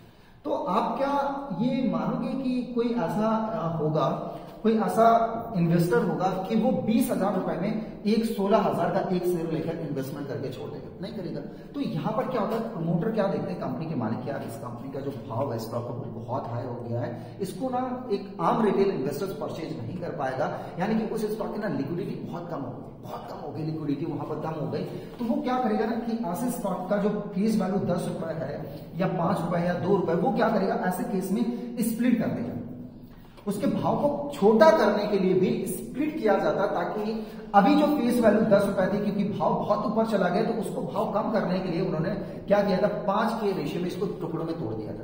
तो आप क्या ये मानोगे कि कोई ऐसा होगा, कोई ऐसा इन्वेस्टर होगा कि वो बीस हजार रुपए में एक सोलह हजार का एक शेयर लेकर इन्वेस्टमेंट करके छोड़ देगा? नहीं करेगा। तो यहाँ पर क्या होता है, प्रमोटर क्या देखते हैं, कंपनी के मालिक, यार इस कंपनी का जो भाव है स्टॉक का बहुत हाई हो गया है, इसको ना एक आम रिटेल इन्वेस्टर्स परचेज नहीं कर पाएगा, यानी कि उस स्टॉक की ना लिक्विडिटी बहुत कम हो गई, बहुत कम हो गई लिक्विडिटी वहां पर कम हो गई। तो वो क्या करेगा ना कि ऐसे स्टॉक का जो फेस वैल्यू दस रुपए है या पांच रुपए या दो रुपए, वो क्या करेगा, ऐसे केस में स्प्लिट कर देगा। उसके भाव को छोटा करने के लिए भी स्प्लिट किया जाता, ताकि अभी जो फेस वैल्यू दस रुपए थी, क्योंकि भाव बहुत ऊपर चला गया, तो उसको भाव कम करने के लिए उन्होंने क्या किया था, पांच के रेशियो में इसको टुकड़ों में तोड़ दिया था।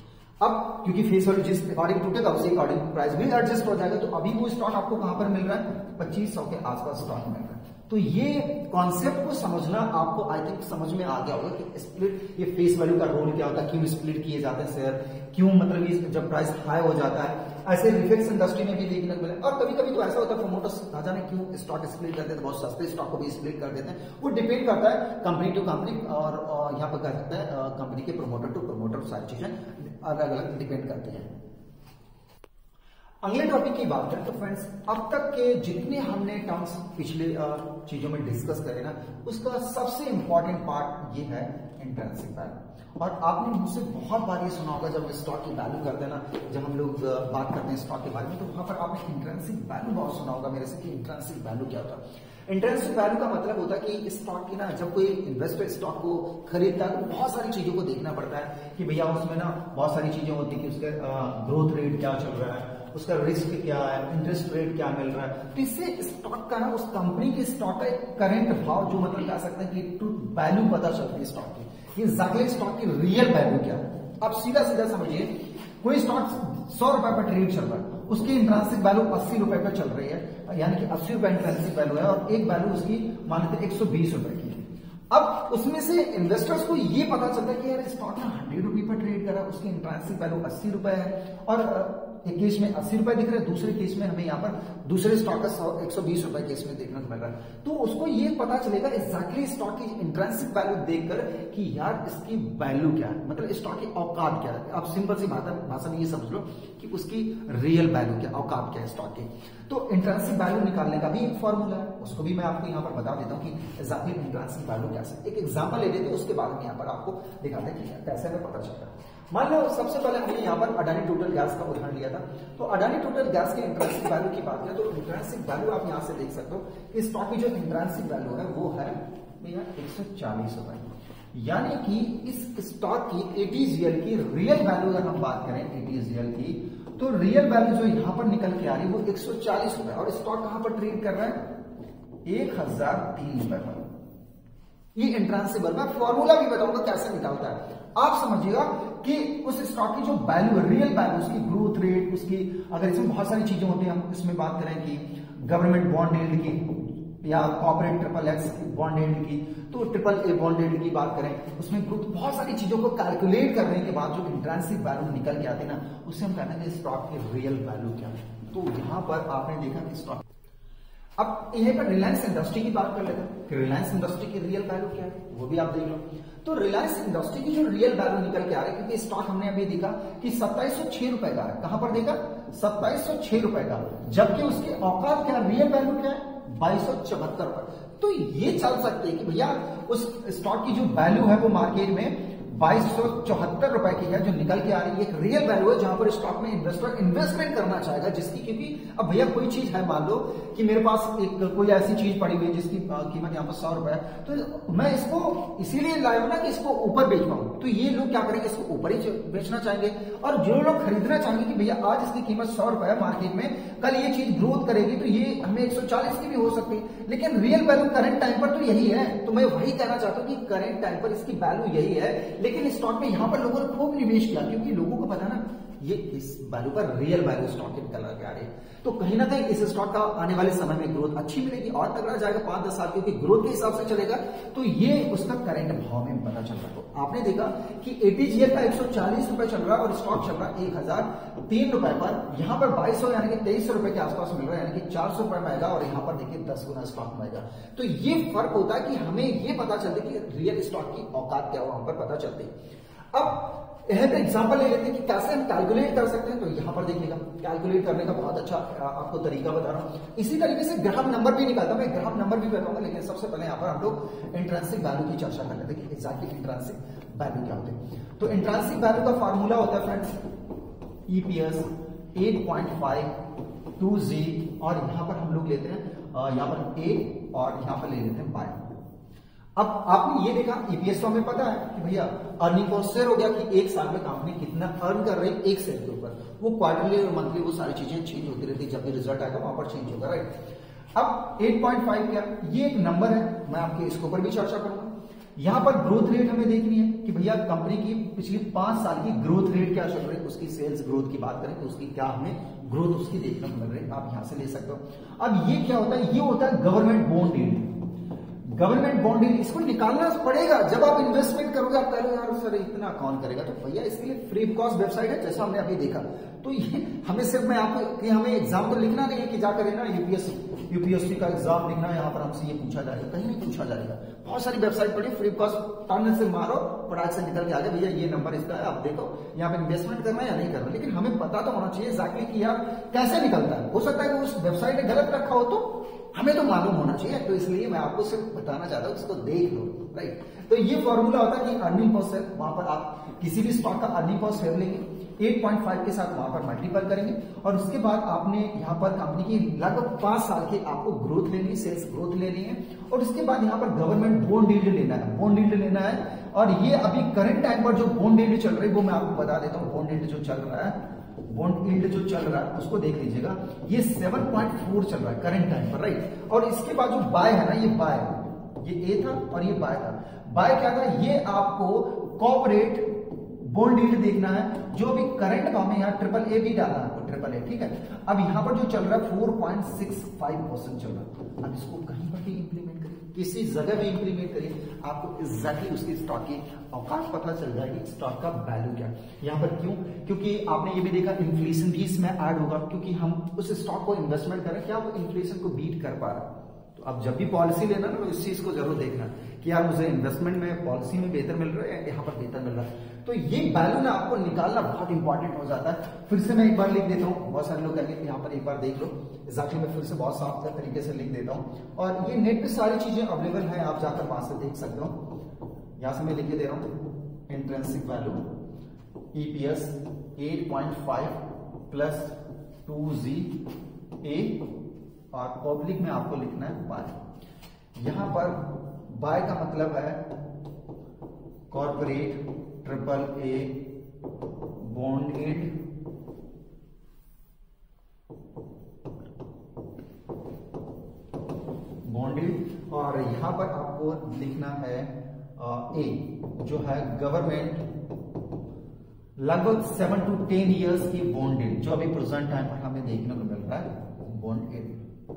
अब क्योंकि फेस वैल्यू जिस अकॉर्डिंग टूटेगा उसी अकॉर्डिंग प्राइस भी एडजस्ट हो जाएगा। तो अभी वो स्टॉक आपको कहां पर मिल रहा है, पच्चीस सौ के आसपास स्टॉक मिल रहा है। तो ये कॉन्सेप्ट को समझना आपको आई थिंक समझ में आ गया होगा कि स्प्लिट, ये फेस वैल्यू का रोल क्या होता है, क्यों स्प्लिट किए जाते हैं शेयर, क्यों मतलब ये जब प्राइस हाई हो जाता है। ऐसे रिफेक्स इंडस्ट्री में भी देखने को मिले, और कभी कभी तो ऐसा होता है प्रमोटर्स ना जाने क्यों स्टॉक स्प्लिट करते हैं, बहुत सस्ते स्टॉक को भी स्प्लिट कर देते हैं। वो डिपेंड करता है कंपनी टू कंपनी, और यहाँ पर कह सकते हैं कंपनी के प्रमोटर टू प्रमोटर, सारी चीजें अलग अलग डिपेंड करती हैं। अगले टॉपिक की बात करें तो फ्रेंड्स, अब तक के जितने हमने टर्म्स पिछले चीजों में डिस्कस करे ना, उसका सबसे इंपॉर्टेंट पार्ट ये है इंट्रिंसिक वैल्यू। और आपने मुझसे बहुत बार ये सुना होगा, जब स्टॉक की वैल्यू करते हैं ना, जब हम लोग बात करते हैं स्टॉक के बारे में, तो वहां पर आपने इंट्रिंसिक वैल्यू बहुत सुना होगा मेरे से कि इंट्रिंसिक वैल्यू क्या होता है। इंट्रिंसिक वैल्यू का मतलब होता है कि स्टॉक की ना, जब कोई इन्वेस्टर स्टॉक को खरीदता है तो बहुत सारी चीजों को देखना पड़ता है कि भैया उसमें ना बहुत सारी चीजें होती है कि उसका ग्रोथ रेट क्या चल रहा है, उसका रिस्क क्या है, इंटरेस्ट रेट क्या मिल रहा है। तो इससे स्टॉक का ना, उस कंपनी के स्टॉक का करंट भाव, जो मतलब कह सकते हैं कि ट्रू वैल्यू पता चलती है स्टॉक की, ये एग्जैक्टली स्टॉक की रियल वैल्यू क्या है। अब सीधा सीधा समझिए, कोई स्टॉक सौ रुपए पर ट्रेड चल रहा है, उसकी इंट्रिंसिक वैल्यू अस्सी रुपए पर चल रही है, यानी कि अस्सी रुपए इंट्रिंसिक वैल्यू है, और एक वैल्यू उसकी मान लेते हैं एक सौ बीस रुपए की। अब उसमें से इन्वेस्टर्स को ये पता चलता है कि यार स्टॉक ना हंड्रेड रुपए पर ट्रेड कर रहा है, उसकी इंट्रिंसिक वैल्यू अस्सी रुपए है, और एक केस में अस्सी रुपए दिख रहे हैं, दूसरे केस में हमें यहाँ पर दूसरे स्टॉक का एक सौ बीस रुपए केस में देखने को मिल रहा है। तो उसको ये पता चलेगा एग्जैक्टली स्टॉक की इंट्रिंसिक वैल्यू देखकर कि यार इसकी वैल्यू क्या है, मतलब स्टॉक की औकात क्या है। आप सिंपल सी बात है, भाषा में ये समझ लो कि उसकी रियल वैल्यू क्या, औकात क्या है स्टॉक की। तो इंट्रिंसिक वैल्यू निकालने का भी एक फॉर्मूला है, उसको भी मैं आपको यहाँ पर बता देता हूँ कि एग्जैक्टली इंट्रिंसिक वैल्यू कैसे। एक एग्जाम्पल ले लेते हैं, उसके बाद में यहाँ पर आपको दिखाते हैं कि कैसे हमें पता चलता है। मान लो सबसे पहले हमने यहाँ पर अडानी टोटल गैस का उदाहरण लिया था, तो अडानी टोटल गैस के इंट्रिंसिक वैल्यू की बात करें तो इंट्रिंसिक वैल्यू आप यहाँ से देख सकते हो कि स्टॉक की जो इंट्रिंसिक वैल्यू है वो है भैया एक सौ चालीस रुपए, यानी कि इस स्टॉक की एटीजीएल की रियल वैल्यू अगर हम बात करें एटीजीएल की, तो रियल वैल्यू जो यहाँ पर निकल के आ रही है वो एक सौ चालीस रुपए, और स्टॉक कहां पर ट्रेड कर रहा है एक हजार तीन रुपए पर। ये इंट्रिंसिक वैल्यू, मैं फॉर्मूला भी बताऊंगा कैसे निकालता है। आप समझिएगा कि उस स्टॉक की जो वैल्यू है, रियल वैल्यू, उसकी ग्रोथ रेट, उसकी अगर इसमें बहुत सारी चीजें होती हैं, हम इसमें बात करें कि गवर्नमेंट बॉन्ड यील्ड की, या corporate triple X bond yield की, तो ट्रिपल ए बॉन्ड यील्ड की बात करें, उसमें ग्रोथ बहुत सारी चीजों को कैलकुलेट करने के बाद जो इंट्रिंसिक वैल्यू निकल के आते ना, उससे हम कहते हैं स्टॉक की रियल वैल्यू क्या है। तो यहां पर आपने देखा कि स्टॉक, अब यहीं पर रिलायंस इंडस्ट्री की बात कर लेते हैं कि रिलायंस इंडस्ट्री की रियल वैल्यू क्या है, वो भी आप देख लो। तो रिलायंस इंडस्ट्री की जो रियल वैल्यू निकल के आ रही है, क्योंकि स्टॉक हमने अभी देखा कि सत्ताईस सौ छह रुपए का है, कहां पर देखा सत्ताईस सौ छह रुपए का, जबकि उसके औकात क्या, रियल वैल्यू क्या है बाईस सौ चौहत्तर रुपए। तो ये चल सकते हैं कि भैया उस स्टॉक की जो वैल्यू है वो मार्केट में बाईस सौ चौहत्तर रुपए की है, जो निकल के आ रही है एक रियल वैल्यू है, जहां पर स्टॉक में इन्वेस्टर इन्वेस्टमेंट करना चाहेगा, जिसकी, क्योंकि अब भैया कोई चीज है, मान लो कि मेरे पास एक कोई ऐसी चीज पड़ी हुई है जिसकी कीमत यहाँ पर सौ रुपए है, तो मैं इसको इसीलिए लाया हूं ना कि इसको ऊपर बेच पाऊं, तो ये लोग क्या करेंगे, इसको ऊपर ही बेचना चाहेंगे। और जो लोग खरीदना चाहेंगे कि भैया आज इसकी कीमत सौ रुपए है मार्केट में, कल ये चीज ग्रोथ करेगी तो ये हमें एक सौ चालीस की भी हो सकती है, लेकिन रियल वैल्यू करंट टाइम पर तो यही है। तो मैं वही कहना चाहता हूं कि करंट टाइम पर इसकी वैल्यू यही है, लेकिन स्टॉक में यहां पर लोगों ने खूब निवेश किया, क्योंकि लोगों को पता ना ये इस वैल्यू पर रियल वैल्यू स्टॉक निकल के आ रही है। तो कहीं ना कहीं इस स्टॉक का आने वाले समय में ग्रोथ अच्छी मिलेगी और तगड़ा जाएगा पांच दस साल, क्योंकि ग्रोथ के हिसाब से चलेगा, तो ये उसका करंट भाव में पता चल रहा है। तो आपने देखा कि एटीजीएल का एक सौ चालीस रुपए चल रहा है और स्टॉक चल रहा है एक हजार तीन रुपए पर, यहां पर बाईस सौ यानी कि तेईस सौ रुपए के आसपास मिल रहा है, यानी कि चार सौ रुपए महंगा, और यहां पर देखिए दस गुना स्टॉक महंगा। तो ये फर्क होता है कि हमें ये पता चलता है कि रियल स्टॉक की औकात क्या हो, हम पर पता चलती है। अब यह पे एग्जांपल ले लेते हैं कि कैसे हम कैलकुलेट कर सकते हैं। तो यहां पर देखिएगा कैलकुलेट करने का बहुत अच्छा आपको तरीका बता रहा हूं। इसी तरीके से ग्राफ नंबर भी निकालता, मैं ग्राफ नंबर भी बताऊंगा, लेकिन सबसे पहले यहां पर हम लोग इंट्रिंसिक वैल्यू की चर्चा कर लेते हैं कि एग्जैक्टली इंट्रिंसिक वैल्यू क्या होती है। तो इंट्रिंसिक वैल्यू का फार्मूला होता है friends EPS eight point five two G, और यहां पर हम लोग लेते हैं यहां पर ए और यहां पर ले लेते हैं बाय। अब आपने ये देखा ईपीएस तो हमें पता है कि भैया अर्निंग पर शेयर हो गया कि एक साल में कंपनी कितना अर्न कर रही है एक शेयर के ऊपर, वो क्वार्टरली और मंथली वो सारी चीजें चेंज होती रहती है, जब भी रिजल्ट आएगा वहां पर चेंज होगा, राइट। अब एट पॉइंट फाइव क्या, ये एक नंबर है, मैं आपके इसके ऊपर भी चर्चा करूंगा। यहां पर ग्रोथ रेट हमें देखनी है कि भैया कंपनी की पिछली पांच साल की ग्रोथ रेट क्या चल रही है, उसकी सेल्स ग्रोथ की बात करें तो उसकी क्या हमें ग्रोथ उसकी देखने को मिल रही है, आप यहां से ले सकते हो। अब ये क्या होता है, ये होता है government bond yield. Government bond yield इसको निकालना पड़ेगा, जब आप इन्वेस्टमेंट करोगे आप कहोगे यार सर इतना कौन करेगा, तो भैया इसके लिए फ्री कॉस्ट वेबसाइट है, जैसा हमने अभी देखा। तो ये हमें सिर्फ मैं आपको कि हमें एग्जाम तो लिखना नहीं है कि जाकर है ना यूपीएससी यूपीएससी का एग्जाम लिखना है, यहाँ पर हमसे ये पूछा जाएगा, कहीं नहीं पूछा जाएगा। बहुत सारी वेबसाइट पड़ी, फ्री कॉस्ट टर्न से मारो पढ़ाई से निकल के आ जाए, भैया ये नंबर इसका है, आप देखो यहाँ पे इन्वेस्टमेंट करना है या नहीं करना, लेकिन हमें पता तो होना चाहिए एग्जैक्टली कि यार कैसे निकलता है। हो सकता है कि उस वेबसाइट ने गलत रखा हो, तो हमें तो मालूम होना चाहिए, तो इसलिए मैं आपको सिर्फ बताना चाहता हूं, इसको देख लो, राइट। तो ये फॉर्मूला होता है कि अर्निंग पर शेयर, वहां पर आप किसी भी स्टॉक का अर्निंग पर शेयर लेंगे, एट पॉइंट फाइव के साथ वहां पर मल्टीपल करेंगे, और उसके बाद आपने यहाँ पर कंपनी की लगभग पांच साल की आपको ग्रोथ लेनी है, सेल्स ग्रोथ लेनी है, और उसके बाद यहाँ पर गवर्नमेंट बॉन्ड यील्ड लेना है, बॉन्ड यील्ड लेना है। और ये अभी करंट टाइम पर जो बॉन्ड यील्ड चल रही है वो मैं आपको बता देता हूँ। बॉन्ड यील्ड जो चल रहा है, बॉन्ड यील्ड जो चल रहा है उसको देख लीजिएगा, ये सेवन पॉइंट फोर चल रहा है करंट टाइम पर, राइट। और इसके बाद जो बाय है ना, ये बाय, ये ए था और ये बाय था। बाय क्या था, ये आपको कॉर्पोरेट बॉन्ड यील्ड देखना है, जो भी करंट भाव में, यहाँ ट्रिपल ए भी डालना है आपको, ट्रिपल ए, ठीक है। अब यहाँ पर जो चल रहा है four point six five percent चल रहा है। अब इसको कहीं पर भी इंप्लीमेंट करिए, किसी जगह भी इंप्लीमेंट करिए, आपको एग्जैक्टली उसकी स्टॉक की औकात पता चल जाएगी, स्टॉक का वैल्यू क्या है। यहाँ पर क्यों, क्योंकि आपने ये भी देखा इन्फ्लेशन भी इसमें ऐड होगा, क्योंकि हम उस स्टॉक को इन्वेस्टमेंट करें, क्या वो इन्फ्लेशन को बीट कर पा रहा है। तो अब जब भी पॉलिसी लेना ना, तो इस चीज को जरूर देखना कि यार मुझे इन्वेस्टमेंट में पॉलिसी में बेहतर मिल रहा है, यहाँ पर बेहतर मिल रहा है। तो ये वैल्यू ना आपको निकालना बहुत इंपॉर्टेंट हो जाता है। फिर से मैं एक बार लिख देता हूँ, बहुत सारे लोग कहेंगे यहाँ पर एक बार देख लो, एग्जैक्टली मैं फिर से बहुत साफ तरीके से लिख देता हूँ, और ये नेट पे सारी चीजें अवेलेबल है, आप जाकर वहां से देख सकते हो। यहाँ से मैं लिख के दे रहा हूँ intrinsic value EPS eight point five plus two G A, और पब्लिक में आपको लिखना है बाय। यहां पर बाय का मतलब है corporate triple A bond yield, bond yield, और यहां पर आपको लिखना है ए, जो है गवर्नमेंट लगभग सेवन टू टेन इयर्स की बॉन्ड यील्ड, जो अभी प्रेजेंट टाइम पर हमें देखने को मिल रहा है बॉन्ड यील्ड।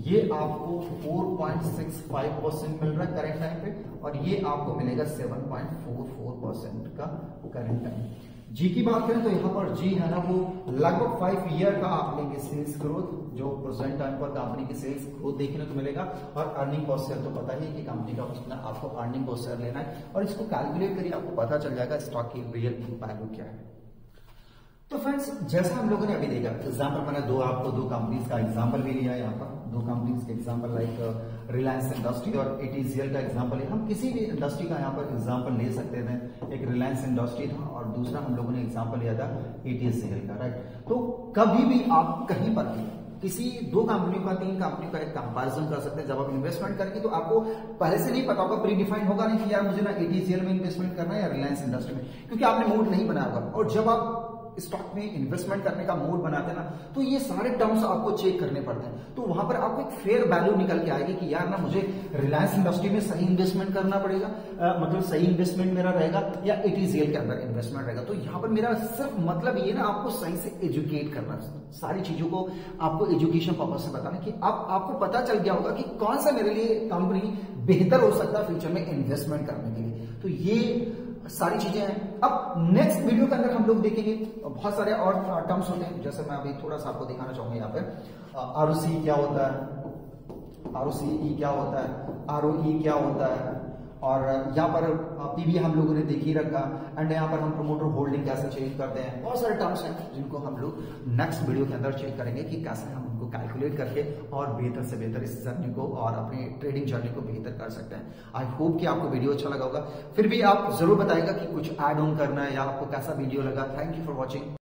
ये आपको four point six five percent मिल रहा है करेंट टाइम पे, और ये आपको मिलेगा seven point four four percent का करेंट टाइम। जी की बात करें तो यहाँ पर जी है ना वो लगभग फाइव ईयर का आप लेंगे सेल्स ग्रोथ, जो प्रेजेंट टाइम पर कंपनी की सेल्स ग्रोथ देखने को मिलेगा, और अर्निंग पर शेयर तो पता ही है कि कंपनी का उसमें आपको अर्निंग पर शेयर लेना है, और इसको कैलकुलेट करिए आपको पता चल जाएगा स्टॉक की रियल वैल्यू क्या है। तो फ्रेंड्स जैसा हम लोगों ने अभी देखा एग्जांपल, मैंने दो आपको दो कंपनीज का एग्जांपल भी लिया है यहाँ पर, दो कंपनीज के एग्जांपल लाइक रिलायंस इंडस्ट्री और एटीसीएल का एग्जांपल है। हम किसी भी इंडस्ट्री का यहाँ पर एग्जांपल ले सकते थे, एक रिलायंस इंडस्ट्री था और दूसरा हम लोगों ने एग्जांपल लिया था एटीसीएल का, राइट। तो कभी भी आप कहीं पर भी किसी दो कंपनियों का तीन कंपनियों का एक कंपैरिजन कर सकते हैं। जब आप इन्वेस्टमेंट करेंगे तो आपको पहले से नहीं पता होगा, प्री डिफाइंड होगा नहीं कि यार मुझे ना एटीसीएल में इन्वेस्टमेंट करना है या रिलायंस इंडस्ट्री में, क्योंकि आपने मूड नहीं बनाया होगा। और जब आप स्टॉक में इन्वेस्टमेंट करने का मूड बनाते हैं ना, तो ये सारे टर्म्स आपको चेक करने पड़ते हैं, तो वहां पर आपको एक फेयर वैल्यू निकल के आएगी कि यार ना मुझे रिलायंस इंडस्ट्री में सही इन्वेस्टमेंट करना पड़ेगा, आ, मतलब सही इन्वेस्टमेंट मेरा रहेगा या एटीसीएल के अंदर इन्वेस्टमेंट रहेगा। तो यहाँ पर मेरा सिर्फ मतलब ये ना आपको सही से एजुकेट करना, सारी चीजों को आपको एजुकेशन पर्पज से बताना कि आप आपको पता चल गया होगा कि कौन सा मेरे लिए कंपनी बेहतर हो सकता है फ्यूचर में इन्वेस्टमेंट करने के लिए। तो ये सारी चीजें हैं। अब नेक्स्ट वीडियो के अंदर हम लोग देखेंगे बहुत सारे और टर्म्स होते हैं, जैसे मैं अभी थोड़ा सा आपको दिखाना चाहूंगा यहाँ पे आरओसी क्या होता है, आरओसीई क्या होता है, आरओई क्या होता है, और यहाँ पर पीवी हम लोगों ने देख ही रखा, एंड यहाँ पर हम प्रमोटर होल्डिंग कैसे चेंज करते हैं। बहुत सारे टर्म्स हैं जिनको हम लोग नेक्स्ट वीडियो के अंदर चेक करेंगे कि कैसे हम उनको कैलकुलेट करके और बेहतर से बेहतर इस जर्नी को और अपनी ट्रेडिंग जर्नी को बेहतर कर सकते हैं। आई होप कि आपको वीडियो अच्छा लगा होगा। फिर भी आप जरूर बताइएगा कि कुछ ऐड ऑन करना है या आपको कैसा वीडियो लगा। Thank you for watching.